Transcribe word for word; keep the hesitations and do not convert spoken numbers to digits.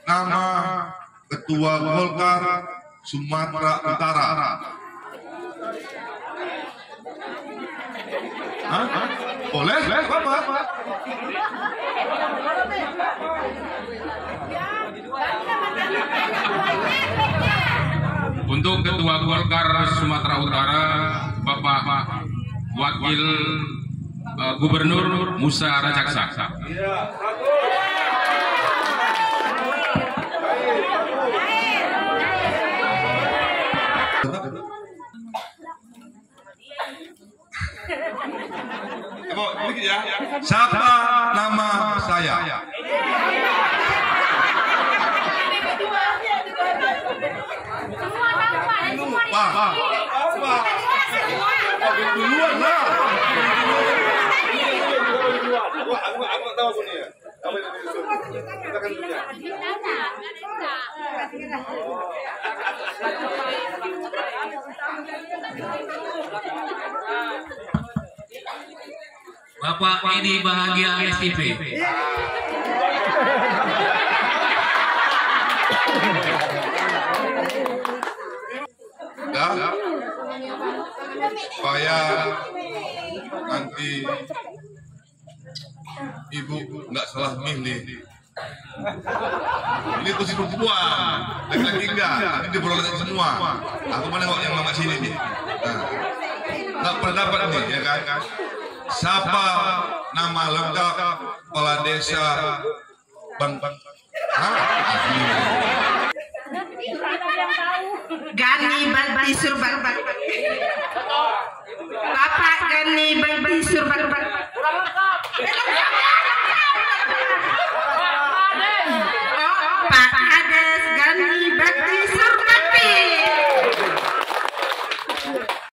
nama Ketua Golkar Sumatera Utara. Hah? Boleh? Apa? Untuk Ketua Golkar Sumatera Utara, Bapak Wakil uh, Gubernur Musa Rajeksa. Siapa nama saya? Pak, duluan lah. Aku tahu punya. Kita kan punya. Bapak Edi Bahagia S T P. Dan supaya nanti ibu nggak salah milih. Ini kursi perempuan, laki-laki enggak, ini diperoleh semua. Aku mau nengok yang mama sini nih. Nah, nggak pernah dapat nih, ya kan? Siapa nama lengkap kepala desa Bang Bang? Gani Bakti Surbat. Bapak Gani Bakti Surbat.